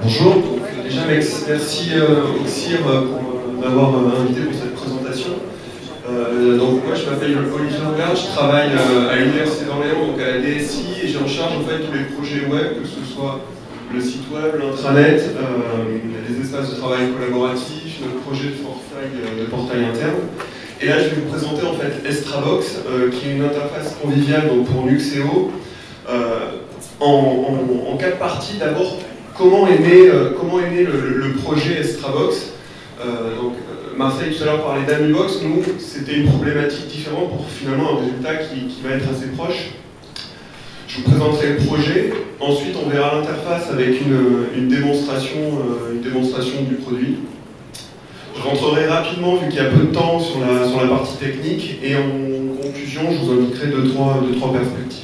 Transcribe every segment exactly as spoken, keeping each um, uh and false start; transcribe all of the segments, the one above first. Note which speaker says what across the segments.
Speaker 1: Bonjour, donc, déjà merci euh, Oxir pour m'avoir euh, invité pour cette présentation. Euh, donc moi je m'appelle Olivier Robert, je travaille euh, à l'Université d'Orléans, donc à la D S I, et j'ai en charge en fait tous les projets web, que ce soit le site web, l'intranet, euh, les espaces de travail collaboratifs, notre projet de portail, euh, de portail interne. Et là je vais vous présenter en fait Estrabox, euh, qui est une interface conviviale donc, pour Nuxeo, euh, en, en, en quatre parties. D'abord, comment est né, euh, comment est né le, le projet Estrabox. euh, donc, Marseille tout à l'heure parlait d'Amibox, nous c'était une problématique différente pour finalement un résultat qui, qui va être assez proche. Je vous présenterai le projet, ensuite on verra l'interface avec une, une, démonstration, euh, une démonstration du produit. Je rentrerai rapidement, vu qu'il y a peu de temps, sur la, sur la partie technique, et en conclusion je vous indiquerai deux, trois, deux, trois perspectives.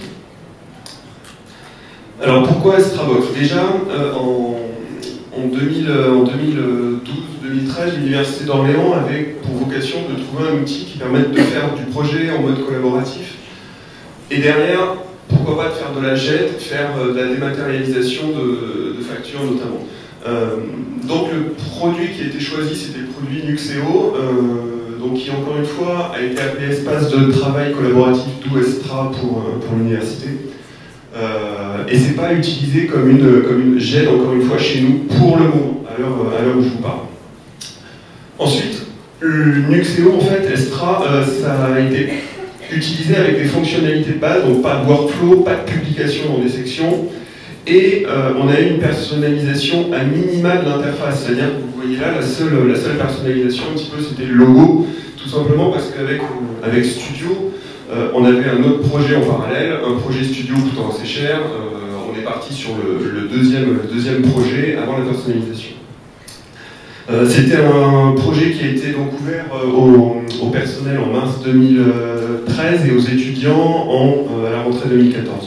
Speaker 1: Alors pourquoi Estrabox? Déjà, euh, en, en, deux mille, en deux mille douze deux mille treize, l'Université d'Orléans avait pour vocation de trouver un outil qui permette de faire du projet en mode collaboratif. Et derrière, pourquoi pas de faire de la G E T, faire de la dématérialisation de, de factures notamment. Euh, donc le produit qui a été choisi, c'était le produit Nuxeo, euh, donc qui encore une fois a été appelé espace de travail collaboratif, d'où Estra pour, pour l'université. Euh, et c'est pas utilisé comme une, comme une G E T, encore une fois, chez nous, pour le moment, à l'heure où je vous parle. Ensuite, le Nuxeo, en fait, Estra, euh, ça a été utilisé avec des fonctionnalités de base, donc pas de workflow, pas de publication dans des sections, et euh, on a eu une personnalisation à minima de l'interface, c'est-à-dire que vous voyez là, la seule, la seule personnalisation, un petit peu, c'était le logo, tout simplement parce qu'avec avec Studio, Euh, on avait un autre projet en parallèle, un projet studio coûtant assez cher. Euh, on est parti sur le, le, deuxième, le deuxième projet avant la personnalisation. Euh, C'était un projet qui a été donc ouvert euh, au, au personnel en mars deux mille treize et aux étudiants en, euh, à la rentrée deux mille quatorze.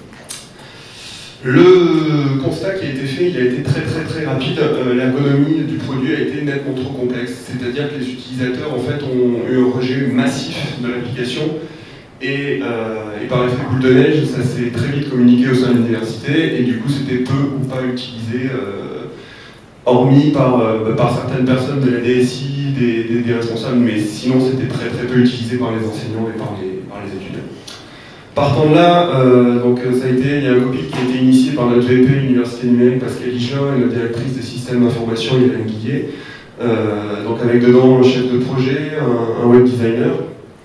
Speaker 1: Le constat qui a été fait, il a été très très très rapide. Euh, L'ergonomie du produit a été nettement trop complexe. C'est-à-dire que les utilisateurs en fait, ont eu un rejet massif de l'application. Et, euh, et par effet boule de neige, ça s'est très vite communiqué au sein de l'université, et du coup c'était peu ou pas utilisé, euh, hormis par, euh, par certaines personnes de la D S I, des, des, des responsables, mais sinon c'était très très peu utilisé par les enseignants et par les, par les étudiants. Partant de là, euh, donc, ça a été, il y a un copil qui a été initié par notre V P l'Université numérique Pascal Hichelin et notre directrice des systèmes d'information Hélène Guillet, euh, donc avec dedans un chef de projet, un, un web designer.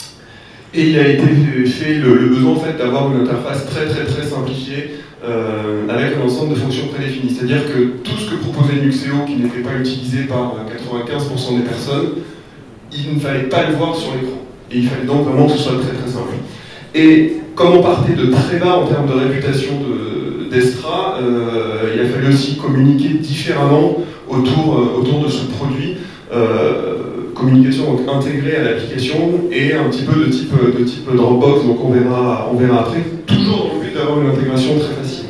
Speaker 1: Et il a été fait le, le besoin en fait, d'avoir une interface très très très simplifiée euh, avec un ensemble de fonctions prédéfinies. C'est-à-dire que tout ce que proposait Nuxeo qui n'était pas utilisé par quatre-vingt-quinze pour cent des personnes, il ne fallait pas le voir sur l'écran. Et il fallait donc vraiment que ce soit très très simple. Et comme on partait de très bas en termes de réputation d'Estra, de, euh, il a fallu aussi communiquer différemment autour, euh, autour de ce produit. Euh, communication donc intégrée à l'application et un petit peu de type, de type Dropbox, donc on verra, on verra après, toujours dans le but d'avoir une intégration très facile.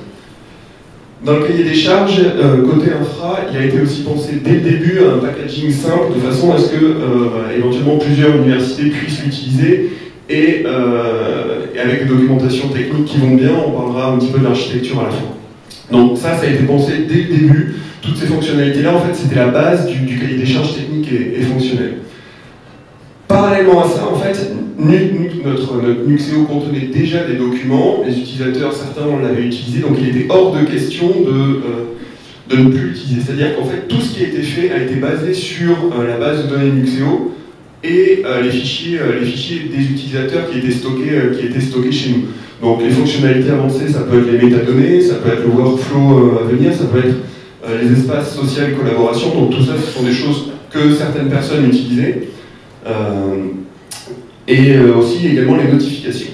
Speaker 1: Dans le cahier des charges, euh, côté infra, il a été aussi pensé dès le début à un packaging simple, de façon à ce que euh, éventuellement plusieurs universités puissent l'utiliser, et, euh, et avec des documentations techniques qui vont bien, on parlera un petit peu de l'architecture à la fin. Donc ça, ça a été pensé dès le début. Toutes ces fonctionnalités-là, en fait, c'était la base du, du cahier des charges techniques et, et fonctionnel. Parallèlement à ça, en fait, notre, notre Nuxeo contenait déjà des documents. Les utilisateurs, certains, on l'avait utilisé, donc il était hors de question de, euh, de ne plus l'utiliser. C'est-à-dire qu'en fait, tout ce qui a été fait a été basé sur euh, la base de données Nuxeo et euh, les, fichiers, euh, les fichiers des utilisateurs qui étaient stockés, euh, qui étaient stockés chez nous. Donc les fonctionnalités avancées, ça peut être les métadonnées, ça peut être le workflow euh, à venir, ça peut être Euh, les espaces sociaux et collaboration, donc tout ça ce sont des choses que certaines personnes utilisaient, euh, et euh, aussi également les notifications.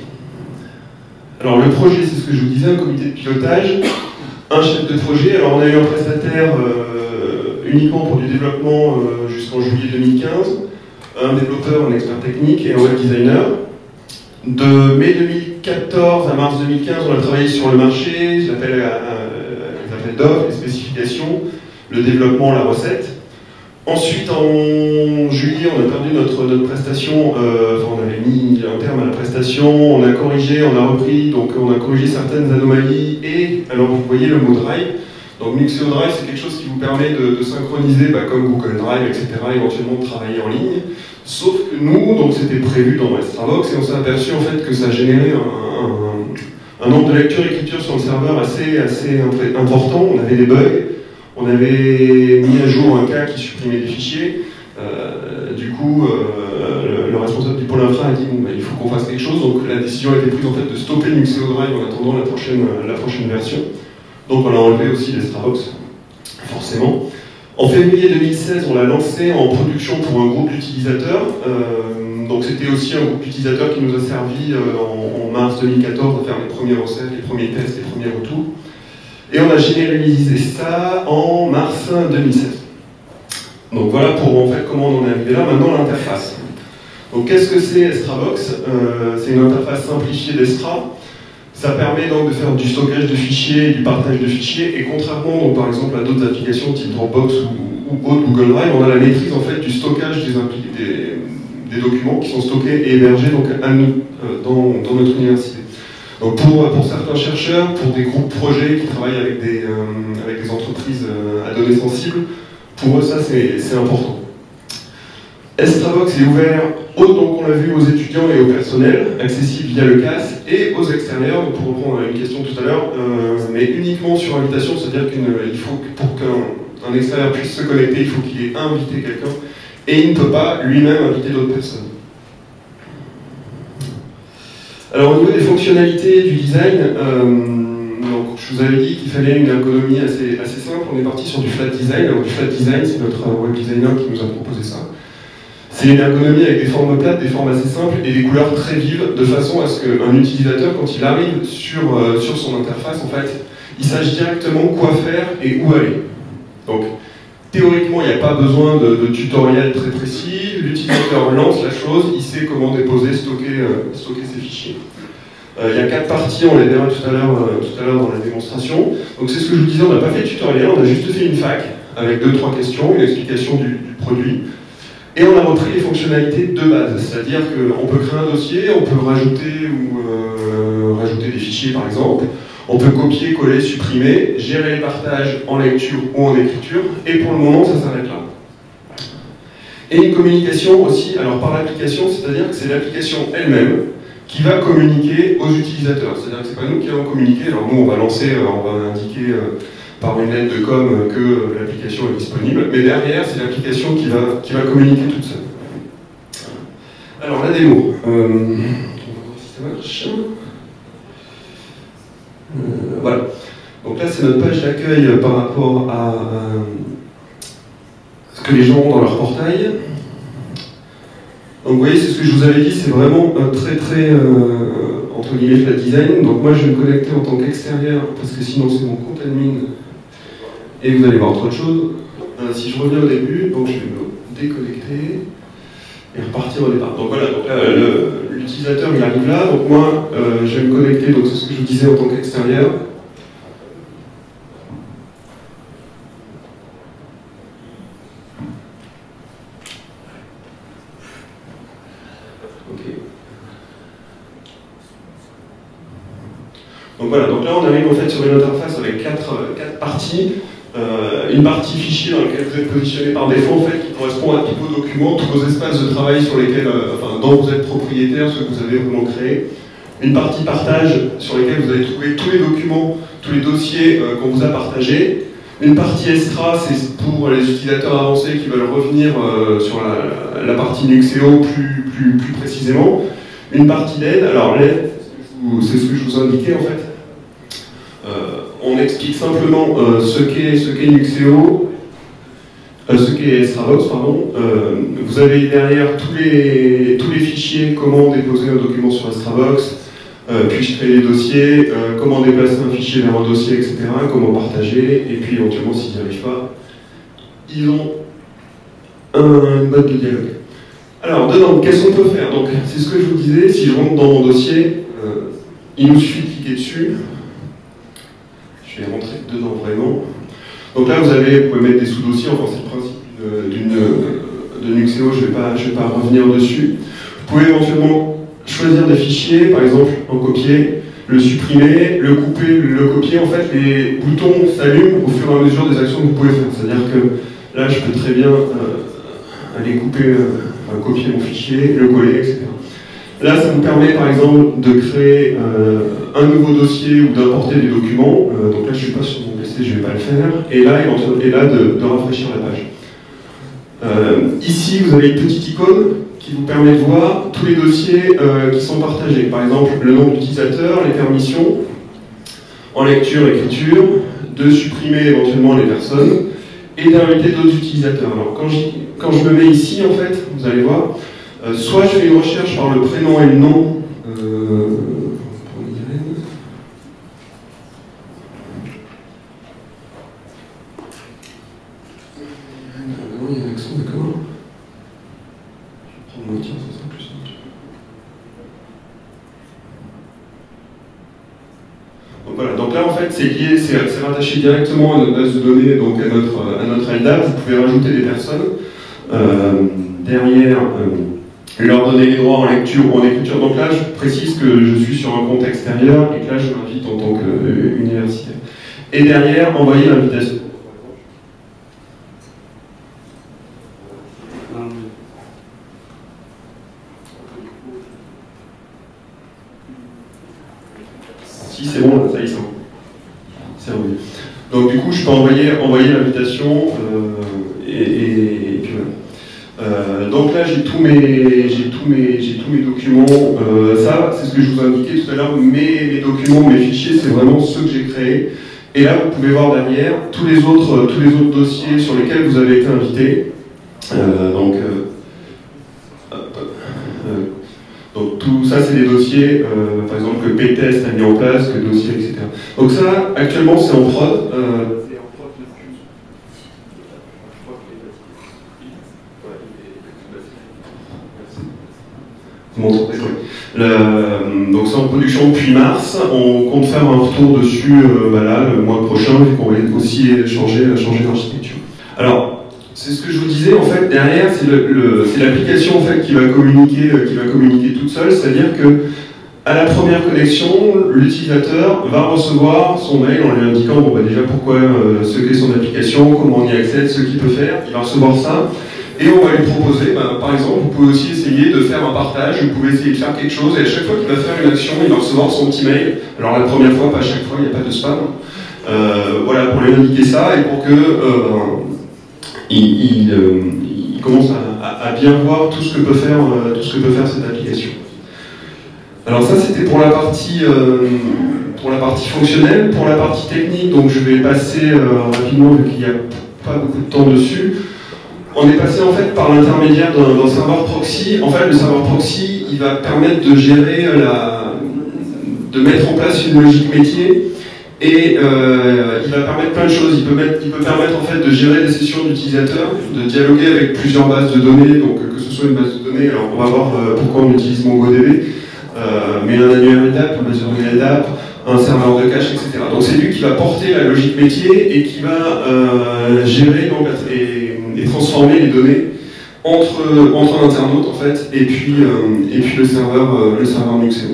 Speaker 1: Alors le projet, c'est ce que je vous disais, un comité de pilotage, un chef de projet. Alors on a eu un prestataire euh, uniquement pour du développement euh, jusqu'en juillet deux mille quinze, un développeur, un expert technique et un web designer. De mai deux mille quatorze à mars deux mille quinze, on a travaillé sur le marché, j'appelle d'offres, les spécifications, le développement, la recette. Ensuite, en juillet, on a perdu notre, notre prestation, euh, enfin, on avait mis un terme à la prestation, on a corrigé, on a repris, donc on a corrigé certaines anomalies, et, alors vous voyez le mot drive, Donc Nuxeo Drive, c'est quelque chose qui vous permet de, de synchroniser, bah, comme Google Drive, et cetera, éventuellement de travailler en ligne. Sauf que nous, donc c'était prévu dans Extravox, et on s'est aperçu en fait que ça générait un, un, un nombre de lectures-écritures sur le serveur assez, assez important. On avait des bugs, on avait mis à jour un cas qui supprimait des fichiers. Euh, du coup, euh, le, le responsable du pôle infra a dit bon, bah, il faut qu'on fasse quelque chose. Donc la décision a été prise en fait de stopper Nuxeo Drive en attendant la prochaine, la prochaine version. Donc on a enlevé aussi l'Extravox, forcément. En février deux mille seize, on l'a lancé en production pour un groupe d'utilisateurs. Euh, donc c'était aussi un groupe d'utilisateurs qui nous a servi euh, en, en mars deux mille quatorze à faire les premiers recettes, les premiers tests, les premiers retours. Et on a généralisé ça en mars deux mille seize. Donc voilà pour en fait comment on en est arrivé là. Maintenant l'interface. Donc qu'est-ce que c'est Extravox? euh, C'est une interface simplifiée d'Extra. Ça permet donc de faire du stockage de fichiers, du partage de fichiers, et contrairement donc, par exemple à d'autres applications type Dropbox ou, ou autre Google Drive, on a la maîtrise en fait du stockage des, des, des documents qui sont stockés et hébergés donc, à nous, euh, dans, dans notre université. Donc pour, pour certains chercheurs, pour des groupes projets qui travaillent avec des, euh, avec des entreprises euh, à données sensibles, pour eux ça c'est important. Extravox est ouvert, donc on l'a vu, aux étudiants et au personnel, accessible via le C A S, et aux extérieurs, donc pour reprendre une question tout à l'heure, euh, mais uniquement sur invitation, c'est-à-dire qu'il faut que pour qu'un extérieur puisse se connecter, il faut qu'il ait invité quelqu'un, et il ne peut pas lui-même inviter d'autres personnes. Alors au niveau des fonctionnalités du design, euh, donc, je vous avais dit qu'il fallait une ergonomie assez, assez simple, on est parti sur du flat design. Alors du flat design, c'est notre web designer qui nous a proposé ça. C'est une ergonomie avec des formes plates, des formes assez simples et des couleurs très vives, de façon à ce qu'un utilisateur, quand il arrive sur, euh, sur son interface, en fait, il sache directement quoi faire et où aller. Donc, théoriquement, il n'y a pas besoin de, de tutoriel très précis. L'utilisateur lance la chose, il sait comment déposer, stocker, euh, stocker ses fichiers. Euh, il y a quatre parties, on les verra tout à l'heure euh, tout à l'heure dans la démonstration. Donc c'est ce que je vous disais, on n'a pas fait de tutoriel, on a juste fait une fac avec deux trois questions, une explication du, du produit. Et on a repris les fonctionnalités de base, c'est-à-dire qu'on peut créer un dossier, on peut rajouter ou euh, rajouter des fichiers par exemple, on peut copier, coller, supprimer, gérer les partages en lecture ou en écriture, et pour le moment ça s'arrête là. Et une communication aussi, alors par l'application, c'est-à-dire que c'est l'application elle-même qui va communiquer aux utilisateurs, c'est-à-dire que c'est pas nous qui allons communiquer, alors nous on va lancer, on va indiquer par une lettre de com que l'application est disponible, mais derrière, c'est l'application qui va, qui va communiquer toute seule. Alors, la démo. Euh, on va voir si ça marche. Euh, voilà. Donc là, c'est notre page d'accueil par rapport à, à ce que les gens ont dans leur portail. Donc vous voyez, c'est ce que je vous avais dit, c'est vraiment un très très, euh, entre guillemets, flat design. Donc moi, je vais me connecter en tant qu'extérieur, parce que sinon c'est mon compte admin. Et vous allez voir autre chose. Euh, si je reviens au début, donc je vais me déconnecter et repartir au départ. Donc voilà, donc là, l'utilisateur il arrive là, donc moi euh, je vais me connecter, donc c'est ce que je vous disais en tant qu'extérieur. Ok. Donc voilà, donc là on arrive en fait sur une interface avec quatre, quatre parties. Euh, une partie fichier dans laquelle vous êtes positionné par défaut, en fait, qui correspond à tous vos documents, tous vos espaces de travail sur lesquels, euh, enfin, dont vous êtes propriétaire, ceux que vous avez vraiment créés. Une partie partage sur lesquels vous allez trouver tous les documents, tous les dossiers euh, qu'on vous a partagés. Une partie extra, c'est pour les utilisateurs avancés qui veulent revenir euh, sur la, la partie Nuxeo plus, plus, plus précisément. Une partie d'aide, alors l'aide, c'est ce que je vous indiquais en fait. Euh, on explique simplement euh, ce qu'est ce qu'est Nuxeo, euh, ce qu'est Extravox, pardon. Euh, vous avez derrière tous les, tous les fichiers, comment déposer un document sur Extravox, euh, puis créer des dossiers, euh, comment déplacer un fichier vers un dossier, et cetera, comment partager, et puis éventuellement, s'ils n'y arrivent pas, ils ont un, une boîte de dialogue. Alors, dedans, qu'est-ce qu'on peut faire? Donc, c'est ce que je vous disais, si je rentre dans mon dossier, euh, il nous suffit de cliquer dessus. Je vais rentrer dedans vraiment. Donc là, vous avez, vous pouvez mettre des sous-dossiers, enfin c'est le principe d'une de Nuxeo, je ne vais pas, je vais pas revenir dessus. Vous pouvez éventuellement choisir des fichiers, par exemple en copier, le supprimer, le couper, le copier. En fait, les boutons s'allument au fur et à mesure des actions que vous pouvez faire. C'est-à-dire que là, je peux très bien euh, aller couper, euh, copier mon fichier, le coller, et cetera. Là, ça vous permet par exemple de créer euh, un nouveau dossier ou d'importer des documents. Euh, donc là, je ne suis pas sur mon P C, je ne vais pas le faire. Et là, et là de, de rafraîchir la page. Euh, ici, vous avez une petite icône qui vous permet de voir tous les dossiers euh, qui sont partagés. Par exemple, le nom d'utilisateur, les permissions, en lecture, écriture, de supprimer éventuellement les personnes et d'inviter d'autres utilisateurs. Alors, quand je, quand je me mets ici, en fait, vous allez voir, Euh, soit je fais une recherche par le prénom et le nom, euh, pour Irène. Non, il y a un accent, d'accord. Je vais prendre le tien, ça sera plus simple. Donc voilà, donc là en fait c'est lié, c'est rattaché directement à notre base de données, donc à notre, à notre L D A P. Vous pouvez rajouter des personnes. Euh, derrière, euh, leur donner les droits en lecture ou en écriture. Donc là, je précise que je suis sur un compte extérieur et que là, je m'invite en tant qu'universitaire. Et derrière, envoyer l'invitation. Si, c'est bon, ça y est, c'est revenu. Donc du coup, je peux envoyer, envoyer l'invitation euh, et, et, et puis voilà. Euh, donc là, j'ai tous mes, j'ai tous mes, j'ai tous mes documents. Euh, ça, c'est ce que je vous indiquais tout à l'heure. Mes, mes documents, mes fichiers, c'est vraiment ceux que j'ai créés. Et là, vous pouvez voir derrière tous les autres, tous les autres dossiers sur lesquels vous avez été invité. Euh, donc, euh, euh, donc tout ça, c'est des dossiers, euh, par exemple que P-Test a mis en place, que dossier, et cetera. Donc ça, actuellement, c'est en prod. Euh, Le, donc c'est en production depuis mars, on compte faire un retour dessus euh, bah là, le mois prochain, vu qu'on va aussi changer, changer d'architecture. Alors, c'est ce que je vous disais, en fait, derrière, c'est l'application en fait, qui, va communiquer, euh, qui va communiquer toute seule, c'est-à-dire que à la première connexion, l'utilisateur va recevoir son mail en lui indiquant bon, bah, déjà pourquoi, euh, ce qu'est son application, comment on y accède, ce qu'il peut faire, il va recevoir ça. Et on va lui proposer, ben, par exemple, vous pouvez aussi essayer de faire un partage, vous pouvez essayer de faire quelque chose, et à chaque fois qu'il va faire une action, il va recevoir son petit mail. Alors la première fois, pas à chaque fois, il n'y a pas de spam. Euh, voilà, pour lui indiquer ça, et pour que euh, il, il, euh, il commence à, à bien voir tout ce que peut faire, euh, tout ce que peut faire cette application. Alors ça, c'était pour la partie euh, pour la partie fonctionnelle. Pour la partie technique, donc je vais passer euh, rapidement, vu qu'il n'y a pas beaucoup de temps dessus. On est passé en fait par l'intermédiaire d'un serveur proxy. En fait, le serveur proxy, il va permettre de gérer la, de mettre en place une logique métier et euh, il va permettre plein de choses. Il peut, mettre, il peut permettre en fait de gérer des sessions d'utilisateurs, de dialoguer avec plusieurs bases de données, donc que ce soit une base de données. Alors on va voir euh, pourquoi on utilise MongoDB, euh, mais un annuaire L D A P, une base de données L D A P, un serveur de cache, et cetera. Donc c'est lui qui va porter la logique métier et qui va euh, gérer donc, et, et transformer les données entre, entre internautes en fait et puis, euh, et puis le serveur, euh, le serveur Nuxeo.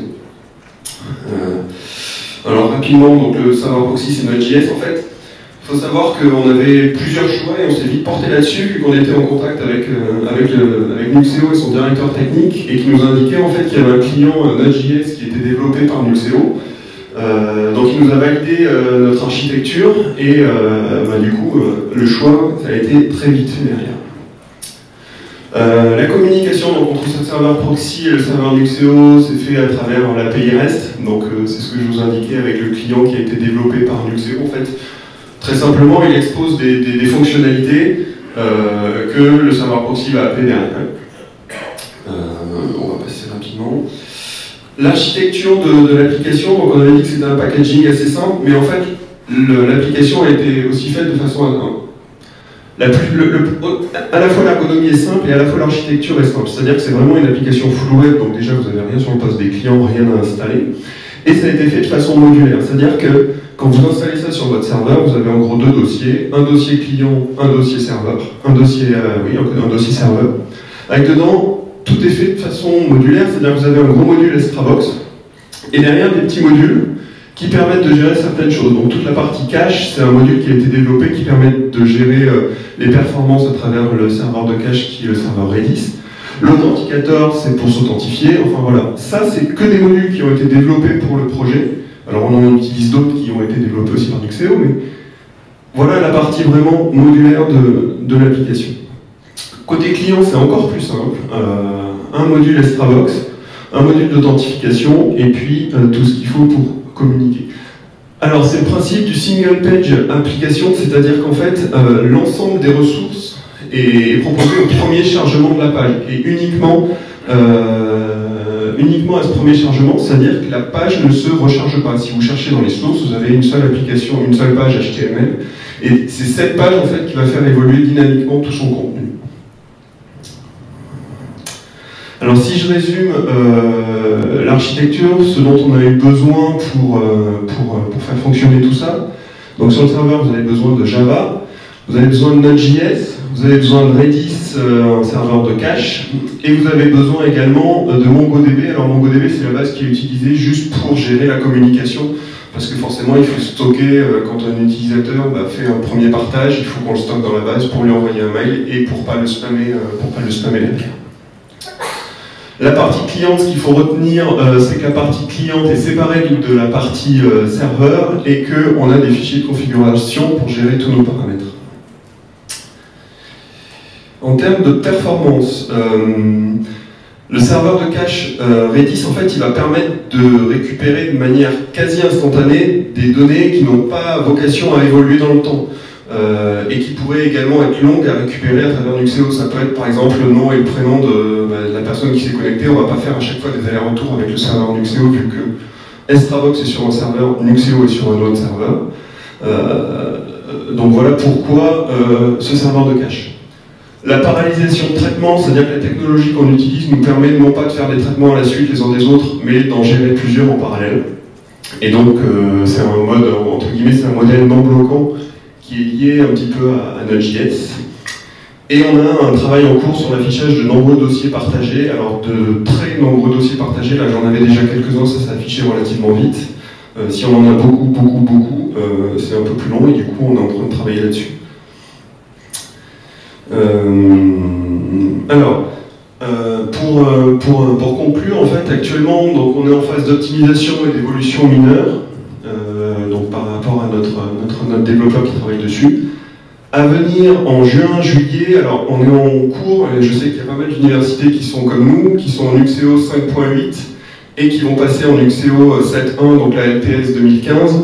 Speaker 1: Euh, alors rapidement, donc le serveur proxy c'est Node.js en fait. Il faut savoir qu'on avait plusieurs choix et on s'est vite porté là-dessus vu qu'on était en contact avec, euh, avec, le, avec Nuxeo et son directeur technique et qui nous indiquait en fait qu'il y avait un client euh, Node.js qui était développé par Nuxeo. Euh, donc il nous a validé euh, notre architecture et euh, bah, du coup euh, le choix ça a été très vite fait derrière. Euh, la communication donc, entre ce serveur proxy et le serveur Nuxeo s'est fait à travers l'A P I REST, donc euh, c'est ce que je vous indiquais avec le client qui a été développé par Nuxeo en fait. Très simplement il expose des, des, des fonctionnalités euh, que le serveur proxy va appeler derrière. Euh, on va passer rapidement. L'architecture de, de l'application, donc on avait dit que c'était un packaging assez simple, mais en fait, l'application a été aussi faite de façon à, la plus, le, le, à la fois l'ergonomie est simple et à la fois l'architecture est simple. C'est-à-dire que c'est vraiment une application full web, donc déjà vous n'avez rien sur le poste des clients, rien à installer. Et ça a été fait de façon modulaire, c'est-à-dire que quand vous installez ça sur votre serveur, vous avez en gros deux dossiers, un dossier client, un dossier serveur, un dossier, euh, oui, un, un dossier serveur, avec dedans tout est fait de façon modulaire, c'est-à-dire que vous avez un gros module Extrabox et derrière des petits modules qui permettent de gérer certaines choses. Donc toute la partie cache, c'est un module qui a été développé qui permet de gérer euh, les performances à travers le serveur de cache qui est le serveur Redis. L'authenticator, c'est pour s'authentifier. Enfin voilà, ça c'est que des modules qui ont été développés pour le projet. Alors on en utilise d'autres qui ont été développés aussi par Nuxeo, mais voilà la partie vraiment modulaire de, de l'application. Côté client, c'est encore plus simple. Euh, un module Extravox, un module d'authentification, et puis euh, tout ce qu'il faut pour communiquer. Alors c'est le principe du single page application, c'est-à-dire qu'en fait euh, l'ensemble des ressources est proposé au premier chargement de la page et uniquement, euh, uniquement à ce premier chargement, c'est-à-dire que la page ne se recharge pas. Si vous cherchez dans les sources, vous avez une seule application, une seule page H T M L et c'est cette page en fait qui va faire évoluer dynamiquement tout son contenu. Alors si je résume euh, l'architecture, ce dont on a eu besoin pour, euh, pour, pour faire fonctionner tout ça, donc sur le serveur vous avez besoin de Java, vous avez besoin de Node.js, vous avez besoin de Redis, euh, un serveur de cache, et vous avez besoin également de MongoDB. Alors MongoDB c'est la base qui est utilisée juste pour gérer la communication, parce que forcément il faut stocker, euh, quand un utilisateur bah, fait un premier partage, il faut qu'on le stocke dans la base pour lui envoyer un mail et pour pas le spammer, euh, pour pas le spammer derrière. La partie cliente, ce qu'il faut retenir, euh, c'est que la partie cliente est séparée de la partie euh, serveur et qu'on a des fichiers de configuration pour gérer tous nos paramètres. En termes de performance, euh, le serveur de cache euh, Redis, en fait, il va permettre de récupérer de manière quasi instantanée des données qui n'ont pas vocation à évoluer dans le temps. Euh, et qui pourraient également être longues à récupérer à travers Nuxeo. Ça peut être par exemple le nom et le prénom de, bah, de la personne qui s'est connectée. On ne va pas faire à chaque fois des allers-retours avec le serveur Nuxeo vu que Extravox est sur un serveur, Nuxeo est sur un autre serveur. Euh, donc voilà pourquoi euh, ce serveur de cache. La parallélisation de traitement, c'est-à-dire que la technologie qu'on utilise nous permet non pas de faire des traitements à la suite les uns des autres, mais d'en gérer plusieurs en parallèle. Et donc euh, c'est un mode, entre guillemets, c'est un modèle non bloquant qui est lié un petit peu à, à Node.js. Et on a un travail en cours sur l'affichage de nombreux dossiers partagés. Alors de très nombreux dossiers partagés, là j'en avais déjà quelques-uns, ça s'affichait relativement vite. Euh, si on en a beaucoup, beaucoup, beaucoup, euh, c'est un peu plus long et du coup on est en train de travailler là-dessus. Euh, alors, euh, pour, euh, pour, pour conclure, en fait, actuellement, donc, on est en phase d'optimisation et d'évolution mineure. Euh, donc par rapport à notre, notre, notre développeur qui travaille dessus. À venir en juin, juillet, alors on est en cours, et je sais qu'il y a pas mal d'universités qui sont comme nous, qui sont en Nuxeo cinq point huit et qui vont passer en Nuxeo sept point un, donc la L T S deux mille quinze.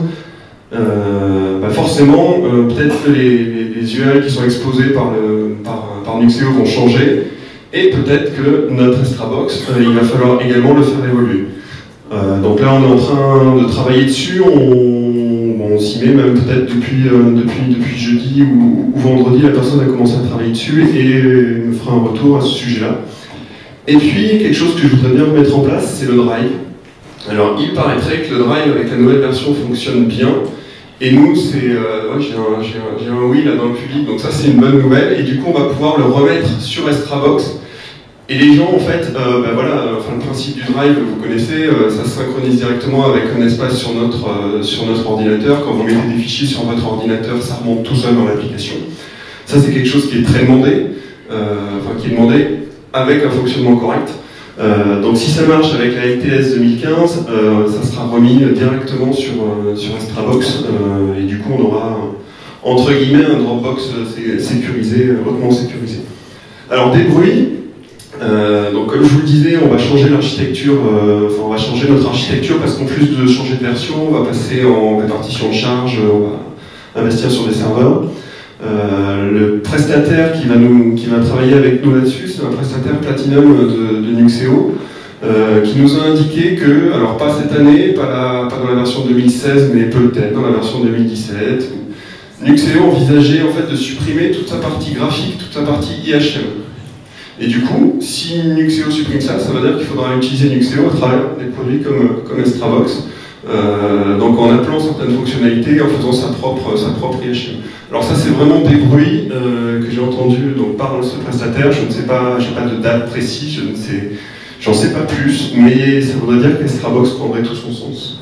Speaker 1: Euh, bah forcément, euh, peut-être que les, les, les U R L qui sont exposés par, le, par, par Nuxeo vont changer, et peut-être que notre Extravox, euh, il va falloir également le faire évoluer. Euh, donc là, on est en train de travailler dessus, on, on s'y met même peut-être depuis, euh, depuis, depuis jeudi ou, ou vendredi, la personne a commencé à travailler dessus et me fera un retour à ce sujet-là. Et puis, quelque chose que je voudrais bien mettre en place, c'est le Drive. Alors, il paraîtrait que le Drive, avec la nouvelle version, fonctionne bien. Et nous, c'est... Euh, ouais, j'ai un, j'ai un, j'ai un oui là dans le public, donc ça c'est une bonne nouvelle. Et du coup, on va pouvoir le remettre sur Extravox. Et les gens, en fait, euh, ben voilà, enfin, le principe du Drive, vous connaissez, euh, ça se synchronise directement avec un espace sur notre, euh, sur notre ordinateur. Quand vous mettez des fichiers sur votre ordinateur, ça remonte tout seul dans l'application. Ça, c'est quelque chose qui est très demandé, euh, enfin qui est demandé avec un fonctionnement correct. Euh, donc si ça marche avec la L T S deux mille quinze, euh, ça sera remis directement sur, euh, sur Extravox, euh, et du coup on aura, entre guillemets, un Dropbox sécurisé, hautement sécurisé. Alors des bruits. Euh, donc comme je vous le disais, on va changer l'architecture, euh, enfin on va changer notre architecture parce qu'en plus de changer de version, on va passer en répartition de charge, on va investir sur des serveurs. Euh, le prestataire qui va, nous, qui va travailler avec nous là-dessus, c'est un prestataire Platinum de, de Nuxeo, euh, qui nous a indiqué que, alors pas cette année, pas, la, pas dans la version deux mille seize, mais peut-être dans la version deux mille dix-sept, Nuxeo envisageait en fait de supprimer toute sa partie graphique, toute sa partie I H M. Et du coup, si Nuxeo supprime ça, ça veut dire qu'il faudra utiliser Nuxeo à travers des produits comme, comme Extravox, euh, donc en appelant certaines fonctionnalités et en faisant sa propre, sa propre I H M. Alors ça, c'est vraiment des bruits euh, que j'ai entendus donc, par ce prestataire. Je ne sais pas, je n'ai pas de date précise, je ne sais, J'en sais pas plus, mais ça voudrait dire qu'Estrabox prendrait tout son sens.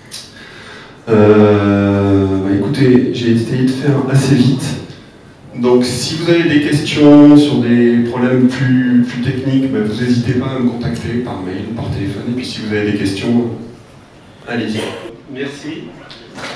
Speaker 1: Euh, bah écoutez, j'ai essayé de faire assez vite. Donc si vous avez des questions sur des problèmes plus, plus techniques, bah, vous n'hésitez pas à me contacter par mail ou par téléphone. Et puis si vous avez des questions, allez-y. Merci.